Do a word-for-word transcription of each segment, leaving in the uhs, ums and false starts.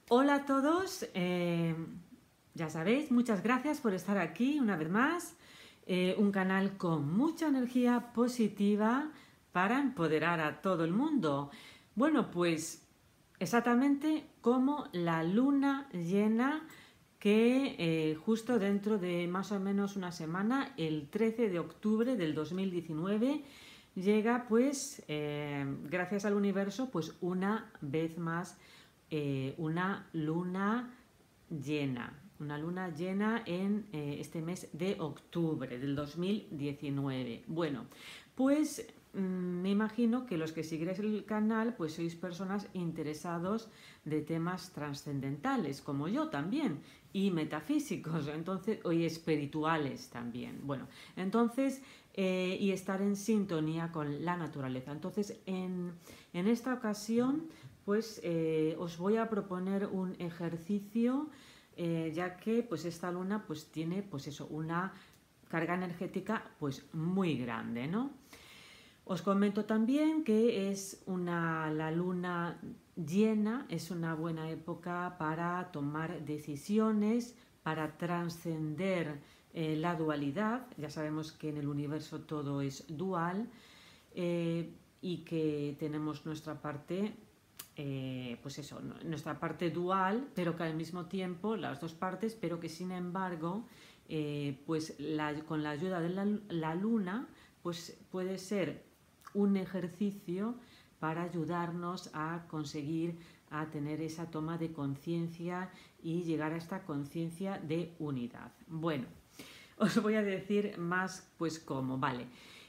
Hola a todos, eh, ya sabéis, muchas gracias por estar aquí una vez más. Eh, un canal con mucha energía positiva para empoderar a todo el mundo. Bueno, pues exactamente como la luna llena que eh, justo dentro de más o menos una semana, el trece de octubre del dos mil diecinueve, llega pues, eh, gracias al universo, pues una vez más eh, una luna llena, una luna llena en eh, este mes de octubre del dos mil diecinueve. Bueno, pues mmm, me imagino que los que seguiréis el canal pues sois personas interesados de temas trascendentales, como yo también, y metafísicos, entonces, y espirituales también. Bueno, entonces, eh, y estar en sintonía con la naturaleza. Entonces, en, en esta ocasión, pues eh, os voy a proponer un ejercicio, eh, ya que pues esta luna pues tiene pues eso, una carga energética pues muy grande, ¿no? Os comento también que es una, la luna llena, es una buena época para tomar decisiones, para trascender eh, la dualidad. Ya sabemos que en el universo todo es dual, eh, y que tenemos nuestra parte, eh, pues eso, nuestra parte dual, pero que al mismo tiempo, las dos partes, pero que sin embargo, eh, pues la, con la ayuda de la, la luna, pues puede ser un ejercicio para ayudarnos a conseguir a tener esa toma de conciencia y llegar a esta conciencia de unidad. Bueno, os voy a decir más pues cómo, vale.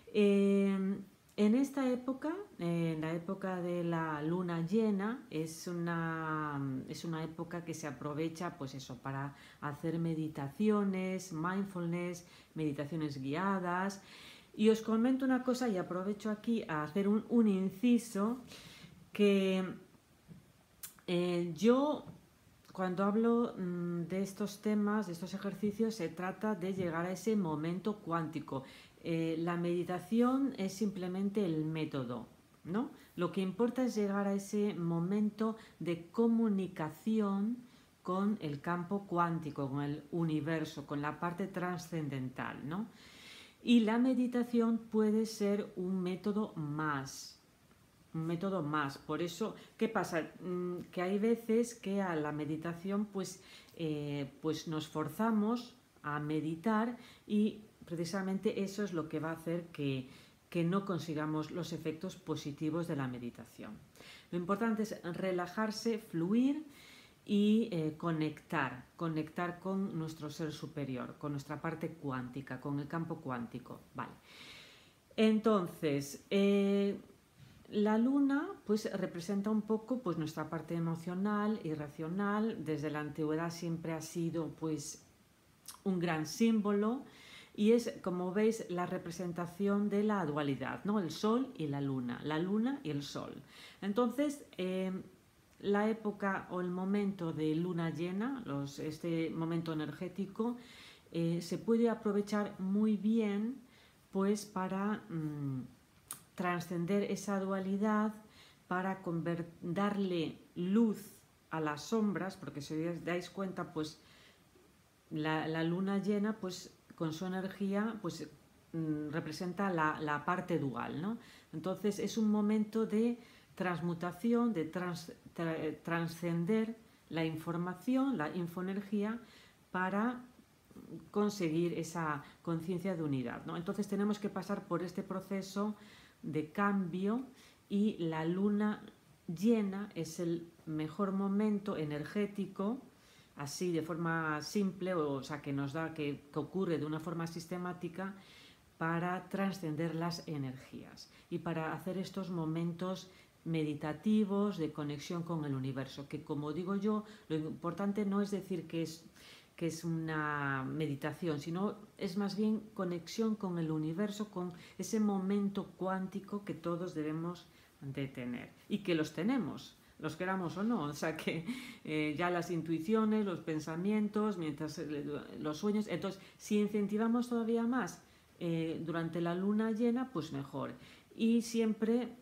Eh, en esta época, eh, en la época de la luna llena, es una, es una época que se aprovecha pues eso, para hacer meditaciones, mindfulness, meditaciones guiadas. Y os comento una cosa y aprovecho aquí a hacer un, un inciso que eh, yo cuando hablo mmm, de estos temas, de estos ejercicios, se trata de llegar a ese momento cuántico. Eh, la meditación es simplemente el método, ¿no? Lo que importa es llegar a ese momento de comunicación con el campo cuántico, con el universo, con la parte trascendental, ¿no? Y la meditación puede ser un método más, un método más. Por eso, ¿qué pasa? Mm, que hay veces que a la meditación pues, eh, pues nos forzamos a meditar y precisamente eso es lo que va a hacer que, que no consigamos los efectos positivos de la meditación. Lo importante es relajarse, fluir y eh, conectar, conectar con nuestro ser superior, con nuestra parte cuántica, con el campo cuántico. Vale. Entonces, eh, la luna pues representa un poco pues nuestra parte emocional y racional. Desde la antigüedad siempre ha sido pues un gran símbolo y es, como veis, la representación de la dualidad, ¿no? El sol y la luna, la luna y el sol. Entonces, eh, la época o el momento de luna llena, los, este momento energético, eh, se puede aprovechar muy bien pues para mmm, trascender esa dualidad, para darle luz a las sombras, porque si os dais cuenta, pues la, la luna llena, pues con su energía, pues mmm, representa la, la parte dual, ¿no? Entonces es un momento de transmutación, de trans, tra, trascender la información, la infoenergía, para conseguir esa conciencia de unidad, ¿no? Entonces tenemos que pasar por este proceso de cambio y la luna llena es el mejor momento energético, así de forma simple, o, o sea, que nos da, que, que ocurre de una forma sistemática, para trascender las energías y para hacer estos momentos meditativos de conexión con el universo, que como digo yo, lo importante no es decir que es que es una meditación, sino es más bien conexión con el universo, con ese momento cuántico que todos debemos de tener y que los tenemos, los queramos o no. O sea que eh, ya las intuiciones, los pensamientos, mientras eh, los sueños. Entonces, si incentivamos todavía más eh, durante la luna llena, pues mejor. Y siempre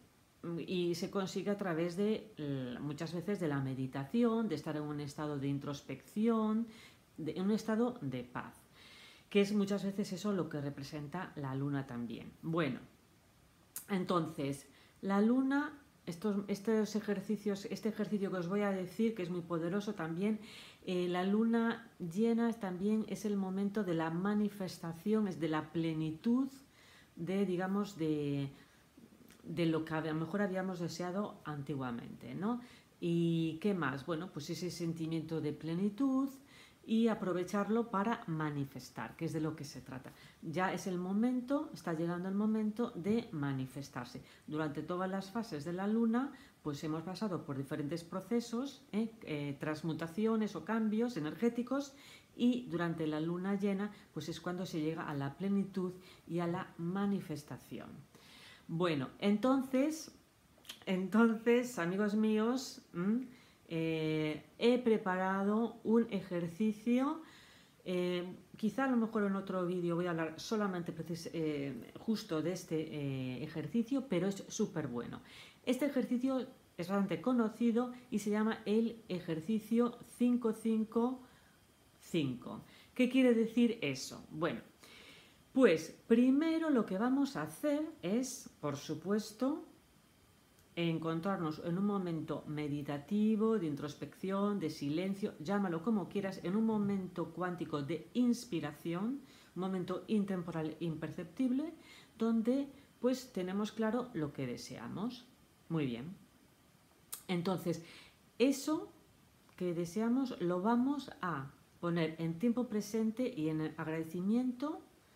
y se consigue a través de, muchas veces, de la meditación, de estar en un estado de introspección, de, en un estado de paz, que es muchas veces eso lo que representa la luna también. Bueno, entonces, la luna, estos, estos ejercicios, este ejercicio que os voy a decir, que es muy poderoso también, eh, la luna llena también es el momento de la manifestación, es de la plenitud de, digamos, de, de lo que a lo mejor habíamos deseado antiguamente, ¿no? ¿Y qué más? Bueno, pues ese sentimiento de plenitud y aprovecharlo para manifestar, que es de lo que se trata. Ya es el momento, está llegando el momento de manifestarse. Durante todas las fases de la luna, pues hemos pasado por diferentes procesos, ¿eh? Eh, transmutaciones o cambios energéticos, y durante la luna llena, pues es cuando se llega a la plenitud y a la manifestación. Bueno, entonces, entonces, amigos míos, ¿m? Eh, he preparado un ejercicio, eh, quizá a lo mejor en otro vídeo voy a hablar solamente eh, justo de este eh, ejercicio, pero es súper bueno. Este ejercicio es bastante conocido y se llama el ejercicio cinco cinco cinco. ¿Qué quiere decir eso? Bueno, pues primero lo que vamos a hacer es, por supuesto, encontrarnos en un momento meditativo, de introspección, de silencio, llámalo como quieras, en un momento cuántico de inspiración, un momento intemporal imperceptible, donde pues tenemos claro lo que deseamos. Muy bien. Entonces, eso que deseamos lo vamos a poner en tiempo presente y en agradecimiento,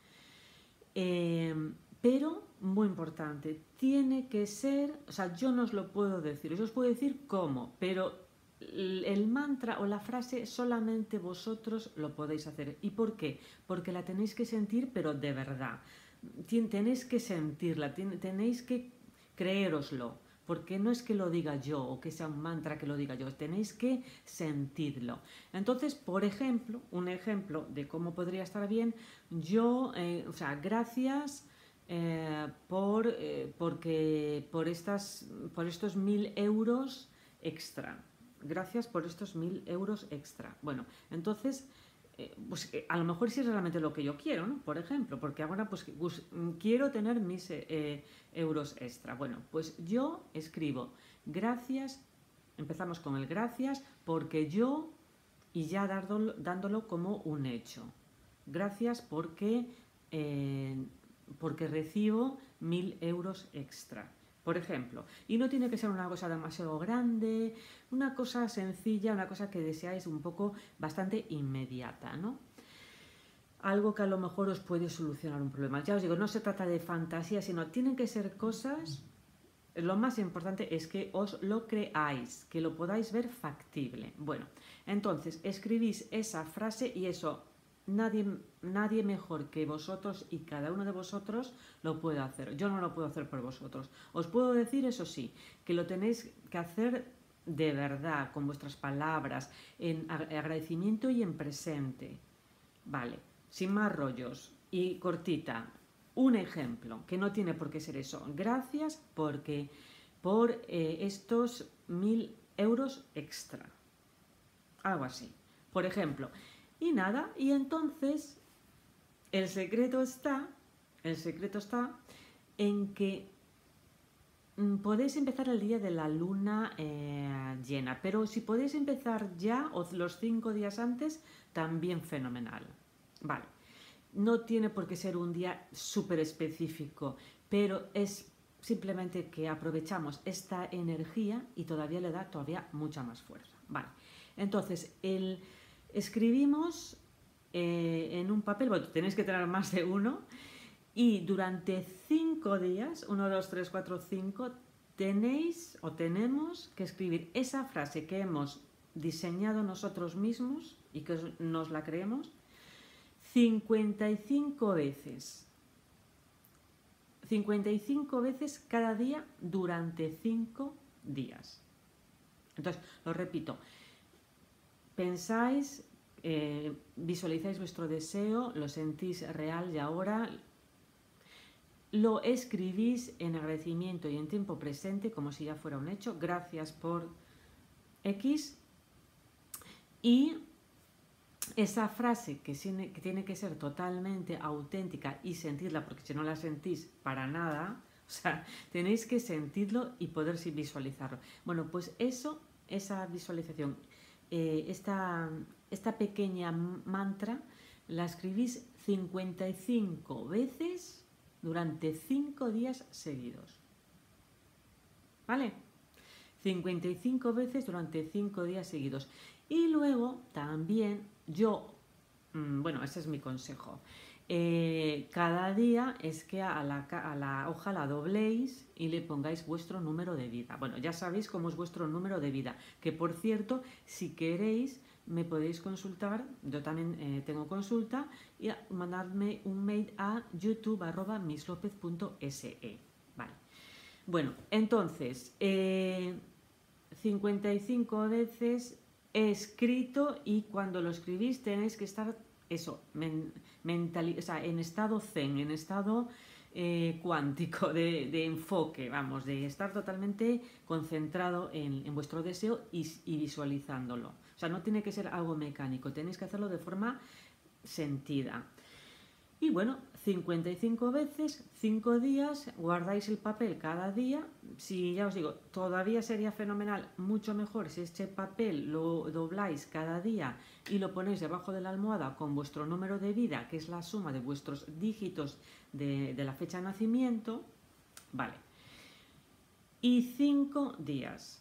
eh, pero muy importante, tiene que ser, o sea, yo no os lo puedo decir, yo os puedo decir cómo, pero el mantra o la frase solamente vosotros lo podéis hacer. ¿Y por qué? Porque la tenéis que sentir, pero de verdad. Tenéis que sentirla, tenéis que creéroslo, porque no es que lo diga yo o que sea un mantra que lo diga yo, tenéis que sentirlo. Entonces, por ejemplo, un ejemplo de cómo podría estar bien, yo, eh, o sea, gracias... Eh, por, eh, porque, por, estas, por estos mil euros extra. Gracias por estos mil euros extra. Bueno, entonces, eh, pues eh, a lo mejor sí es realmente lo que yo quiero, ¿no? Por ejemplo, porque ahora pues, pues quiero tener mis eh, euros extra. Bueno, pues yo escribo gracias, empezamos con el gracias, porque yo, y ya dándolo, dándolo como un hecho. Gracias porque... Eh, porque recibo mil euros extra, por ejemplo. Y no tiene que ser una cosa demasiado grande, una cosa sencilla, una cosa que deseáis un poco bastante inmediata, ¿no? Algo que a lo mejor os puede solucionar un problema. Ya os digo, no se trata de fantasía, sino tienen que ser cosas... Lo más importante es que os lo creáis, que lo podáis ver factible. Bueno, entonces escribís esa frase y eso... Nadie, nadie mejor que vosotros y cada uno de vosotros lo puede hacer. Yo no lo puedo hacer por vosotros. Os puedo decir, eso sí, que lo tenéis que hacer de verdad, con vuestras palabras, en agradecimiento y en presente. Vale, sin más rollos y cortita. Un ejemplo, que no tiene por qué ser eso. Gracias porque por eh, estos mil euros extra. Algo así. Por ejemplo... Y nada, y entonces el secreto está, el secreto está en que mm, podéis empezar el día de la luna eh, llena, pero si podéis empezar ya o los cinco días antes, también fenomenal. Vale, no tiene por qué ser un día súper específico, pero es simplemente que aprovechamos esta energía y todavía le da todavía mucha más fuerza. Vale, entonces el... Escribimos eh, en un papel, bueno, tenéis que tener más de uno, y durante cinco días, uno, dos, tres, cuatro, cinco, tenéis o tenemos que escribir esa frase que hemos diseñado nosotros mismos y que nos la creemos cincuenta y cinco veces. cincuenta y cinco veces cada día durante cinco días. Entonces, lo repito. Pensáis, eh, visualizáis vuestro deseo, lo sentís real y ahora lo escribís en agradecimiento y en tiempo presente, como si ya fuera un hecho. Gracias por X. Y esa frase que tiene, que tiene que ser totalmente auténtica y sentirla, porque si no la sentís para nada, o sea, tenéis que sentirlo y poder visualizarlo. Bueno, pues eso, esa visualización, eh, esta, esta pequeña mantra, la escribís cincuenta y cinco veces durante cinco días seguidos. ¿Vale? cincuenta y cinco veces durante cinco días seguidos. Y luego también yo, mmm, bueno, ese es mi consejo. Eh, cada día es que a la, a la hoja la dobléis y le pongáis vuestro número de vida. Bueno, ya sabéis cómo es vuestro número de vida, que por cierto, si queréis me podéis consultar, yo también eh, tengo consulta, y mandarme un mail a youtube arroba mislopez punto es. Vale. Bueno, entonces, eh, cincuenta y cinco veces escrito, y cuando lo escribís tenéis que estar eso, men, mental, o sea, en estado zen, en estado eh, cuántico, de, de enfoque, vamos, de estar totalmente concentrado en, en vuestro deseo y, y visualizándolo. O sea, no tiene que ser algo mecánico, tenéis que hacerlo de forma sentida. Y bueno, cincuenta y cinco veces, cinco días, guardáis el papel cada día. Si ya os digo, todavía sería fenomenal, mucho mejor si este papel lo dobláis cada día y lo ponéis debajo de la almohada con vuestro número de vida, que es la suma de vuestros dígitos de, de la fecha de nacimiento. Vale. Y cinco días.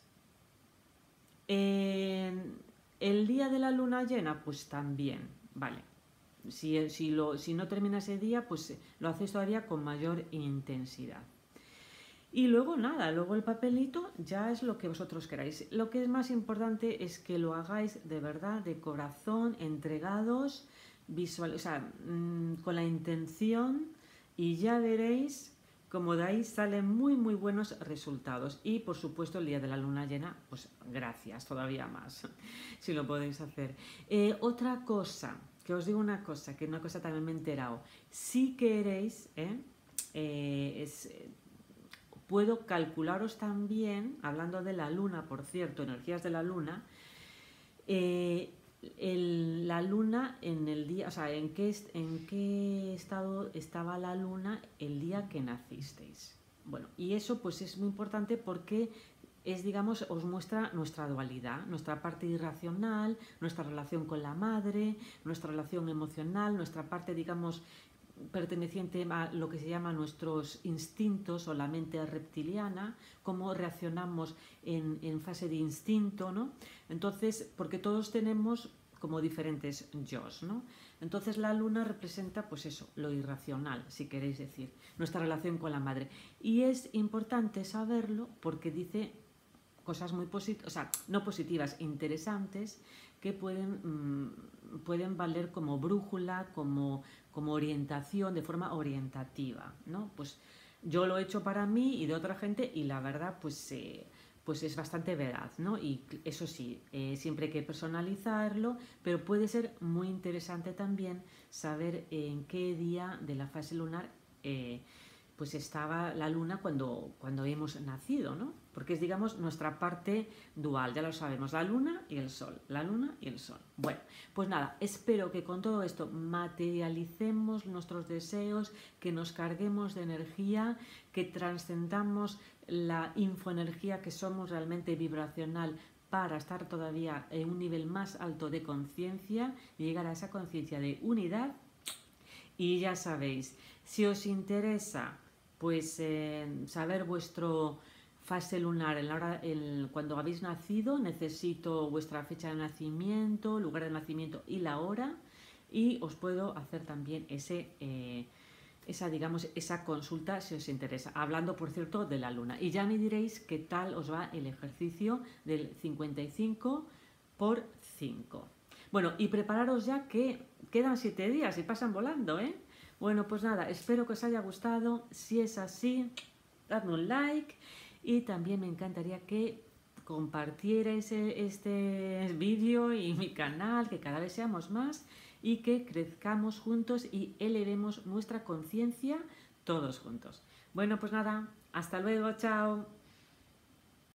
Eh, el día de la luna llena, pues también, vale. Si, si, lo, si no termina ese día, pues lo hacéis todavía con mayor intensidad. Y luego nada, luego el papelito ya es lo que vosotros queráis. Lo que es más importante es que lo hagáis de verdad, de corazón, entregados, visual, o sea, mmm, con la intención, y ya veréis como de ahí salen muy muy buenos resultados. Y por supuesto el día de la luna llena, pues gracias, todavía más, si lo podéis hacer. Eh, otra cosa, que os digo una cosa, que una cosa también me he enterado. Si queréis, ¿eh? Eh, es, puedo calcularos también, hablando de la luna, por cierto, energías de la luna, eh, el, la luna en el día, o sea, en qué, en qué estado estaba la luna el día que nacisteis. Bueno, y eso pues es muy importante porque es, digamos, os muestra nuestra dualidad, nuestra parte irracional, nuestra relación con la madre, nuestra relación emocional, nuestra parte, digamos, perteneciente a lo que se llama nuestros instintos o la mente reptiliana, cómo reaccionamos en, en fase de instinto, ¿no? Entonces, porque todos tenemos como diferentes yos, ¿no? Entonces la luna representa, pues eso, lo irracional, si queréis decir, nuestra relación con la madre. Y es importante saberlo porque dice cosas muy positivas, o sea, no positivas, interesantes, que pueden, mmm, pueden valer como brújula, como, como orientación, de forma orientativa, ¿no? Pues yo lo he hecho para mí y de otra gente, y la verdad, pues, eh, pues es bastante veraz, ¿no? Y eso sí, eh, siempre hay que personalizarlo, pero puede ser muy interesante también saber en qué día de la fase lunar eh, pues estaba la luna cuando, cuando hemos nacido, ¿no? Porque es, digamos, nuestra parte dual, ya lo sabemos, la luna y el sol, la luna y el sol. Bueno, pues nada, espero que con todo esto materialicemos nuestros deseos, que nos carguemos de energía, que trascendamos la infoenergía que somos realmente vibracional para estar todavía en un nivel más alto de conciencia y llegar a esa conciencia de unidad. Y ya sabéis, si os interesa pues eh, saber vuestro fase lunar en la hora, el, cuando habéis nacido, necesito vuestra fecha de nacimiento, lugar de nacimiento y la hora, y os puedo hacer también ese, eh, esa, digamos, esa consulta si os interesa, hablando por cierto de la luna. Y ya me diréis qué tal os va el ejercicio del cincuenta y cinco por cinco. Bueno, y prepararos ya que quedan siete días y pasan volando, ¿eh? Bueno, pues nada, espero que os haya gustado. Si es así, dadme un like, y también me encantaría que compartierais este vídeo y mi canal, que cada vez seamos más y que crezcamos juntos y elevemos nuestra conciencia todos juntos. Bueno, pues nada, hasta luego, chao.